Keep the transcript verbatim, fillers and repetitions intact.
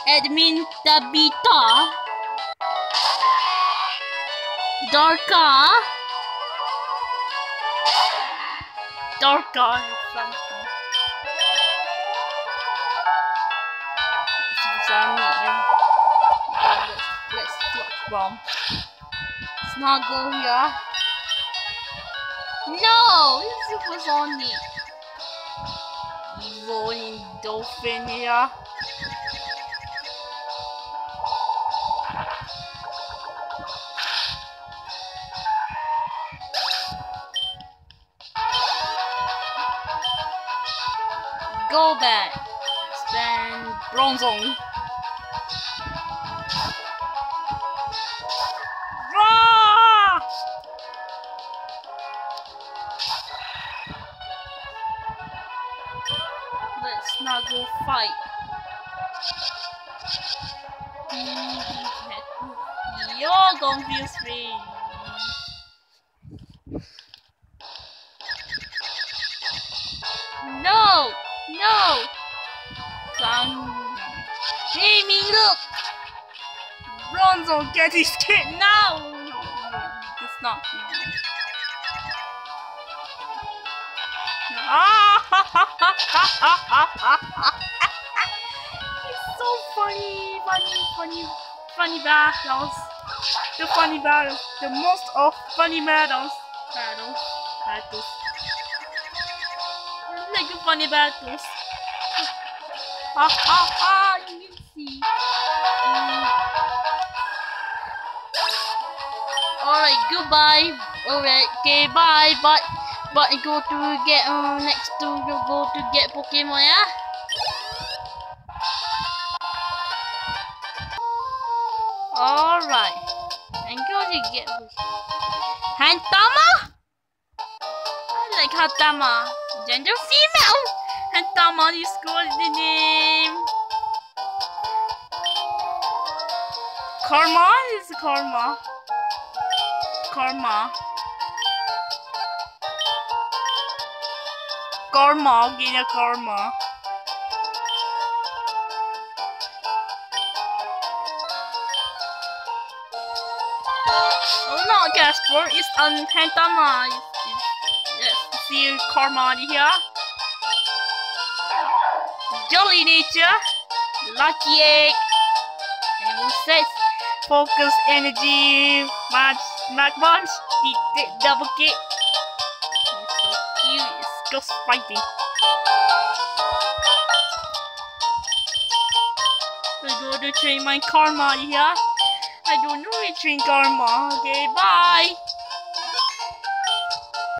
Admin Tabita, Darka, Darka something. This is our meeting. Let's, let's swap from Snuggle here. No, this was on the rolling dolphin here. Go back. Spend Bronzong. Rah! Let's not go fight. You're confused me. No! No! Son. Jamie, look! Bronzo, get his kid now! No, no, it's not. Ah! It's so funny, funny, funny, funny battles. The funny battles, the most of funny battles. Battles, battles. Like a funny battles. Ha ha ha! You can see. Mm. Alright, goodbye. Alright, okay, bye. But but go to get uh, next to go to get Pokemon, yeah. Alright, and go to get Hantama. I like Hantama. Gender female. Hantama, you scored the name. Karma is Karma. Karma. Karma, get a Karma. Oh no, Casper, it's on Hantama. Let's see Karma here. Jolly Nature, Lucky Egg, and we'll set Focus Energy, Match, Smack Punch, Double Kick. It's so cute, it's just fighting. I'm going to train my Karma here. I don't know how to train Karma. Okay, bye.